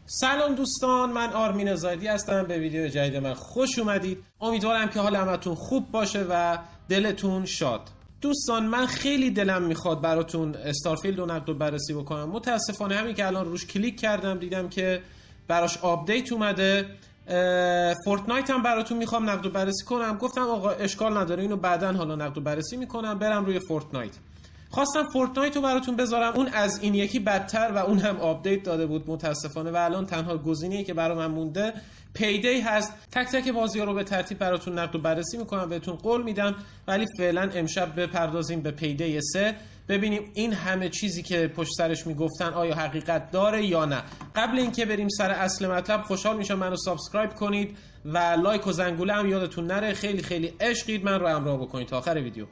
سلام دوستان، من آرمین زایدی هستم. به ویدیو جدید من خوش اومدید. امیدوارم که حال همتون خوب باشه و دلتون شاد. دوستان من خیلی دلم میخواد براتون استارفیلد رو نقد و بررسی بکنم. متاسفانه همین که الان روش کلیک کردم دیدم که براش آپدیت اومده. فورتنایت هم براتون میخوام نقد و بررسی کنم. گفتم آقا اشکال نداره، اینو بعدن حالا نقد و بررسی میکنم. برم روی فورتنایت. خواستم فورتنایت رو براتون بذارم، اون از این یکی بدتر و اون هم آپدیت داده بود متاسفانه و الان تنها گزینه‌ای که برای من مونده پیدی هست. تک تک بازی‌ها رو به ترتیب براتون نقد و بررسی میکنم، بهتون قول میدم. ولی فعلا امشب بپردازیم به پیدی 3 ببینیم این همه چیزی که پشت سرش میگفتن آیا حقیقت داره یا نه. قبل اینکه بریم سر اصل مطلب خوشحال میشم منو سابسکرایب کنید و لایک و زنگوله هم یادتون نره. خیلی خیلی عشقید، من رو همراه بکنید تا آخر ویدیو.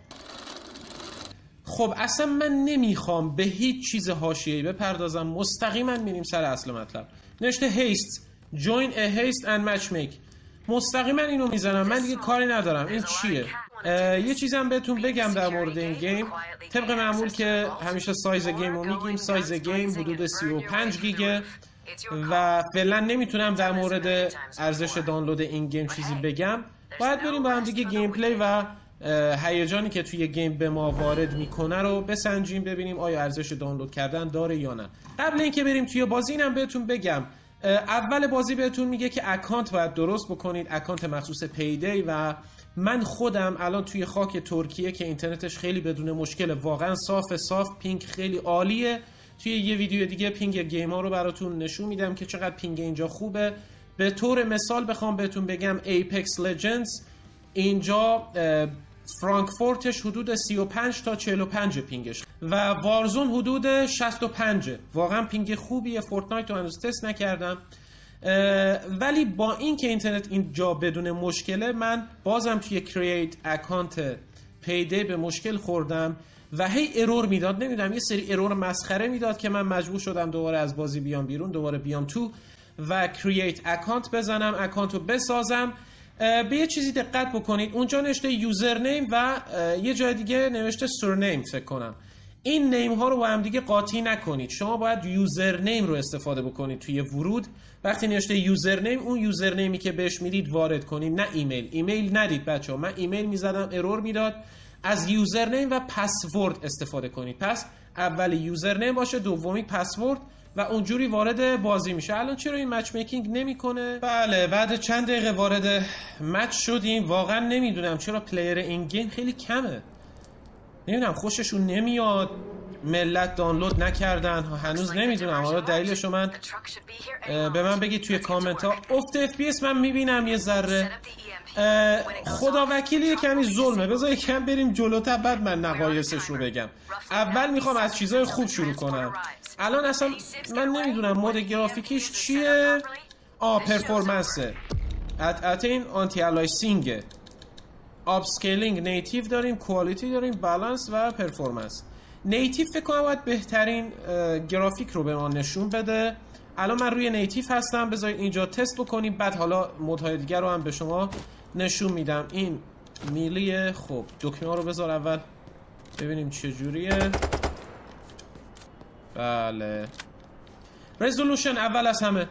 خب اصلا من نمیخوام به هیچ چیز حاشیه‌ای بپردازم، مستقیما میریم سر اصل مطلب. نوشته هیست join a haste and matchmake. مستقیما اینو میزنم، من دیگه کاری ندارم. این چیه؟ یه چیزم بهتون بگم در مورد این گیم. طبق معمول که همیشه سایز گیم رو میگیم، سایز گیم حدود 35 گیگه و فعلا نمیتونم در مورد ارزش دانلود این گیم چیزی بگم. باید بریم با هم دیگه گیم پلی و هیجانی که توی گیم به ما وارد میکنه رو بسنجیم، ببینیم آیا ارزش دانلود کردن داره یا نه. قبل اینکه بریم توی بازی اینم بهتون بگم، اول بازی بهتون میگه که اکانت باید درست بکنید، اکانت مخصوص پیدی. و من خودم الان توی خاک ترکیه که اینترنتش خیلی بدون مشکل، واقعا صاف پینگ خیلی عالیه. توی یه ویدیو دیگه پینگ گیم ها رو براتون نشون میدم که چقدر پینگ اینجا خوبه. به طور مثال بخوام بهتون بگم ایپکس لجندز اینجا فرانکفورتش حدود 35 تا 45 پینگش و وارزون حدود 65. واقعا پینگ خوبیه. فورتنایت رو هنوز تست نکردم ولی با این که اینترنت اینجا بدون مشکله، من بازم توی کرییت اکانت پیدی به مشکل خوردم و هی ارور میداد. نمیدونم یه سری ارور مسخره میداد که من مجبور شدم دوباره از بازی بیام بیرون، دوباره بیام تو و کرییت اکانت بزنم، اکانت رو بسازم. به یه چیزی دقت بکنید، اونجا نوشته یوزر نیم و یه جای دیگه نوشته سرنیم فکر کنم. این نیم ها رو با هم دیگه قاطی نکنید. شما باید یوزر نیم رو استفاده بکنید توی ورود. وقتی نوشته یوزر نیم، اون یوزر نیمی که بهش میدید وارد کنید، نه ایمیل. ایمیل ندید بچه‌ها. من ایمیل میزدم ارور میداد. از یوزر نیم و پسورد استفاده کنید. پس اول یوزر نیم باشه، دومی پسورد و اونجوری وارد بازی میشه. الان چرا این مچ میکینگ نمیکنه؟ بله بعد چند دقیقه وارد مچ شدیم. واقعا نمیدونم چرا پلیر این گیم خیلی کمه. نمیدونم خوششون نمیاد، ملت دانلود نکردن هنوز. نمیدونم حالا دلیلشو من به من بگید توی کامنت ها. افت اف پی اس من میبینم یه ذره. خدا وکیلی کمی ظلمه. بذار یکم بریم جلوتر بعد من نقایصش رو بگم. اول میخوام از چیزای خوب شروع کنم. الان اصلا من نمیدونم مود گرافیکیش چیه. پرفورمنسه، اتین آنتی الایسینگ، آپسکیلینگ، نیتیو داریم، کوالیتی داریم، بالانس و پرفورمنس. نیتیو فکر کنم باید بهترین گرافیک رو به ما نشون بده. الان من روی نیتیو هستم. بذارید اینجا تست بکنیم، بعد حالا مودهای دیگر رو هم به شما نشون میدم. این میلیه. خب دکمه ها رو بذار اول ببینیم چه جوریه. بله رزولوشن اول از همه.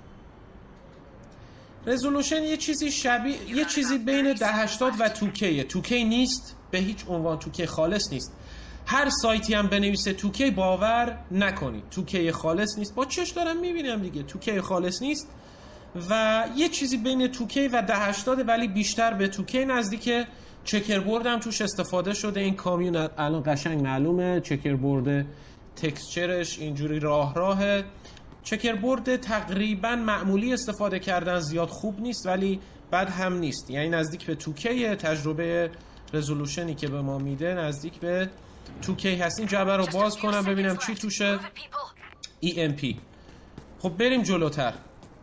رزولوشن یه چیزی شبیه، یه چیزی بین 1080 و 2K. 2K نیست به هیچ عنوان. 2K خالص نیست. هر سایتی هم بنویسه 2K باور نکنید 2K خالص نیست. با چش دارم میبینم دیگه 2K خالص نیست و یه چیزی بین 2K و 1080 ولی بیشتر به 2K نزدیکه. چکربورد هم توش استفاده شده. این کامیون الان قشنگ معلومه چکربورد، تکسچرش اینجوری راهه. چکربورد تقریبا معمولی استفاده کردن، زیاد خوب نیست ولی بد هم نیست. یعنی نزدیک به 2K. تجربه رزولوشنی که به ما میده نزدیک به 2K هست. این جعبه رو باز کنم ببینم چی توشه. EMP. خب بریم جلوتر.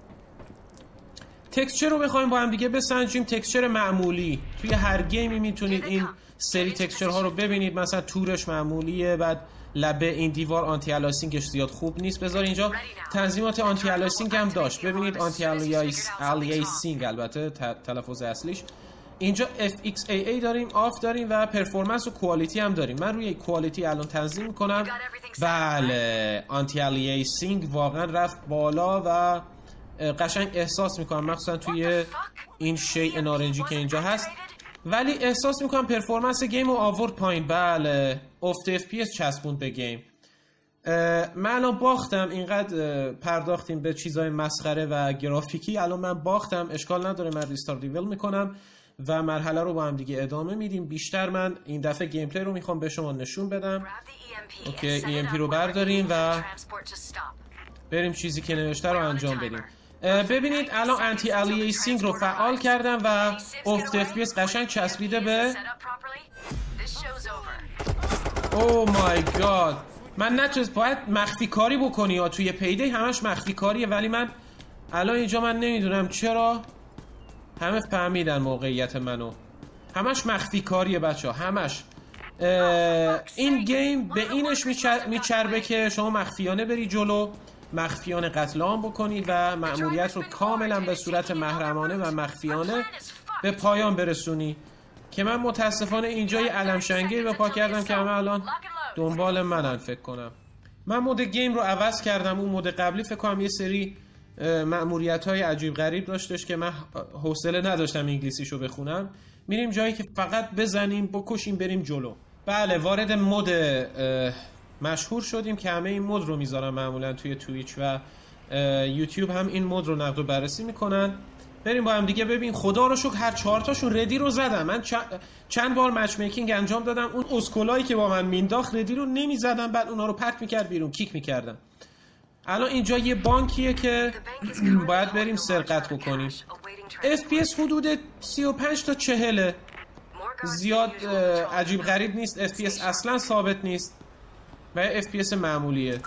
تکسچر رو بخوایم با هم دیگه بسنجیم. تکسچر معمولی توی هر گیمی میتونید این سری تکسچر ها رو ببینید. مثلا تورش معمولیه، بعد لبه این دیوار آنتی الایسینگش زیاد خوب نیست. بذار اینجا تنظیمات آنتی الایسینگ هم داشت. ببینید آنتی الایسینگ، البته تلفظ اصلیش اینجا FXAA داریم، آف داریم و پرفورمنس و کوالیتی هم داریم. من روی کوالیتی الان تنظیم میکنم. بله آنتی الیاسینگ واقعا رفت بالا و قشنگ احساس میکنم مخصوصا توی این شیء نارنجی که اینجا هست، ولی احساس میکنم پرفورمنس گیم رو آورد پایین. بله افت FPS چسبوند به گیم. من الان باختم، اینقدر پرداختیم به چیزای مسخره و گرافیکی، الان من باختم، اشکال نداره، من ریستارت ریول میکنم و مرحله رو با هم دیگه ادامه میدیم. بیشتر من این دفعه گیم پلی رو میخوام به شما نشون بدم. اوکی EMP رو برداریم و بریم چیزی که نوشته رو انجام بدیم. ببینید الان انتی الیاسینگ رو فعال کردم و افت FPS قشنگ چسبیده به او مای گاد. من نتونست، باید مخفی کاری بکنی یا توی پیدی همش مخفی کاریه، ولی من الان اینجا من نمیدونم چرا همه فهمیدن موقعیت منو. همش مخفی کاریه بچه ها، همش. این گیم به اینش میچربه که شما مخفیانه بری جلو، مخفیانه قتل عام بکنی و مأموریت رو کاملا به صورت محرمانه و مخفیانه به پایان برسونی، که من متاسفانه اینجا یه علمشنگی به پا کردم که همه الان دنبال منن فکر کنم. من مود گیم رو عوض کردم. اون مود قبلی فکر کنم یه سری مأموریت‌های عجیب غریب داشتش که من حوصله نداشتم انگلیسیشو بخونم. میریم جایی که فقط بزنیم بکشیم بریم جلو. بله وارد مود مشهور شدیم که همه این مود رو میذارن معمولا توی تویچ و یوتیوب هم این مود رو نقد و بررسی میکنن. بریم با هم دیگه ببین. خدا رو شکر هر 4 تاشون ردی رو زدم. من چند بار مچ میکینگ انجام دادم، اون اسکولایی که با من مینداخت ردی رو نمیزدم، بعد اونا رو پرت میکرد بیرون، کیک میکردم. الان اینجا یه بانکیه که باید بریم سرقت بکنیم. FPS حدود 35 تا 40، زیاد عجیب غریب نیست. FPS اصلا ثابت نیست و FPS معمولیه.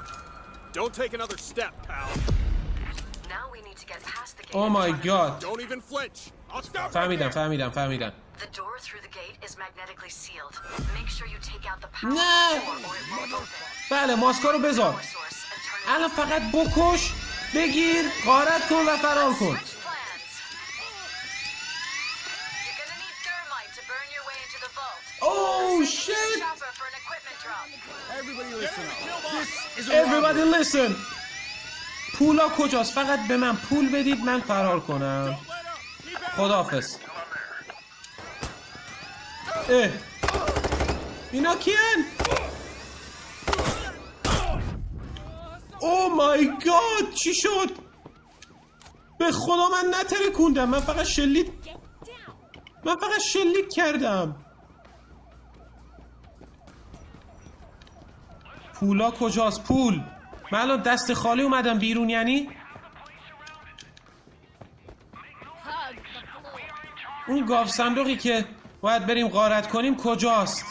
Oh my god. فهمیدم. نه. بله ماسکا رو بذار. الان فقط بکش، بگیر، غارت کن و فرار کن. Oh shit. Everybody listen. پولا کجاست؟ فقط به من پول بدید من فرار کنم. خداحافظ. اینا کیان؟ او مای گاد چی شد؟ به خدا من نترکوندم، من فقط شلیک کردم. پولا کجاست؟ پول. من الان دست خالی اومدم بیرون، یعنی اون گاو صندوقی که باید بریم غارت کنیم کجاست؟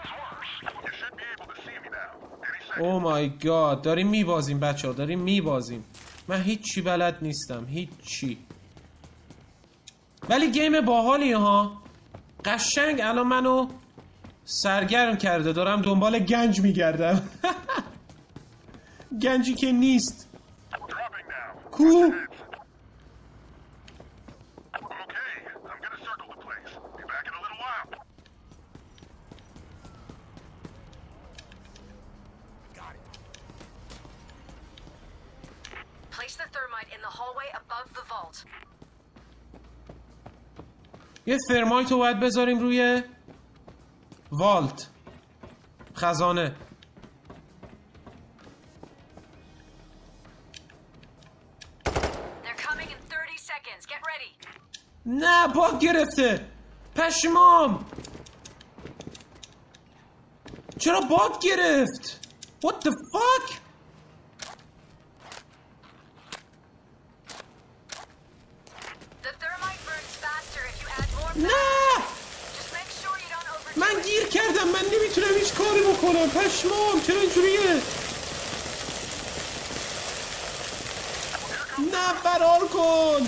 او مای گاد داریم میبازیم بچه ها، داریم میبازیم. من هیچی بلد نیستم، هیچی. ولی گیم باحالیه ها، قشنگ. الان منو سرگرم کرده، دارم دنبال گنج میگردم. گنجی که نیست. کو یه ترمایت رو باید بذاریم روی والت، خزانه. نه باگ گرفته، پشمام. چرا باگ گرفت؟ What the fuck؟ نه من گیر کردم، من نمیتونم هیچ کاری بکنم. پشمام چرا اینجوریه؟ نه فرار کن.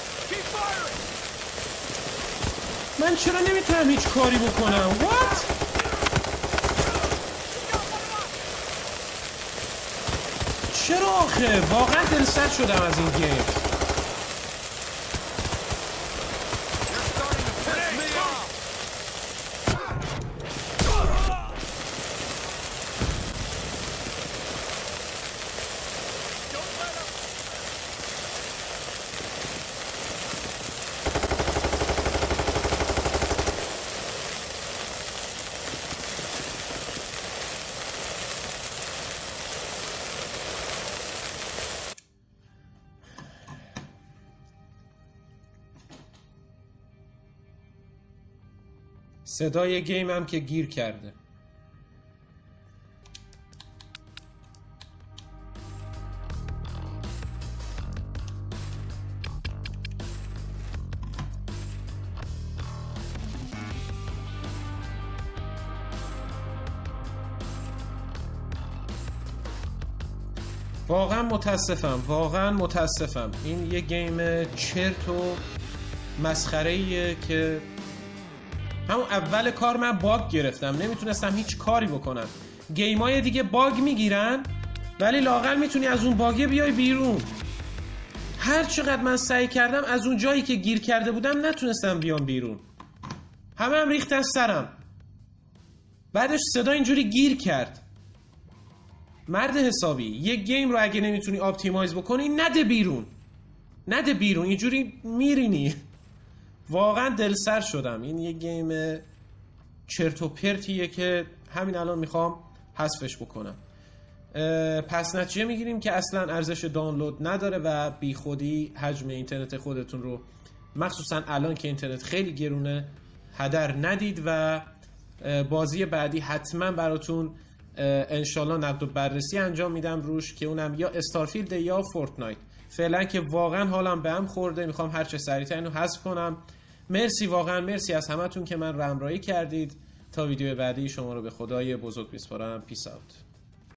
من چرا نمیتونم هیچ کاری بکنم؟ What؟ چرا آخه؟ واقعا دلسرد شدم از این گیم. صدای گیم هم که گیر کرده. واقعا متاسفم. این یه گیم چرت و مسخره‌ایه که همون اول کار من باگ گرفتم، نمیتونستم هیچ کاری بکنم. گیمای دیگه باگ میگیرن ولی لااقل میتونی از اون باگه بیای بیرون. هر چقدر من سعی کردم از اون جایی که گیر کرده بودم نتونستم بیام بیرون. همه ریختن سرم. بعدش صدا اینجوری گیر کرد. مرد حسابی یه گیم رو اگه نمیتونی آپتیمایز بکنی نده بیرون، اینجوری میرینی. واقعا دلسر شدم. این یه گیم چرت و پرتیه که همین الان میخوام حذفش بکنم. پس نتیجه میگیریم که اصلا ارزش دانلود نداره و بی خودی حجم اینترنت خودتون رو، مخصوصا الان که اینترنت خیلی گرونه، هدر ندید و بازی بعدی حتما براتون انشالله نقد و بررسی انجام میدم روش که اونم یا استارفیلد یا فورتنایت. فعلا که واقعا حالم به هم خورده، میخوام هر چه سریعتر اینو حذف کنم. واقعا مرسی از همتون که من رو همراهی کردید. تا ویدیو بعدی شما رو به خدای بزرگ میسپارم. پیس اوت.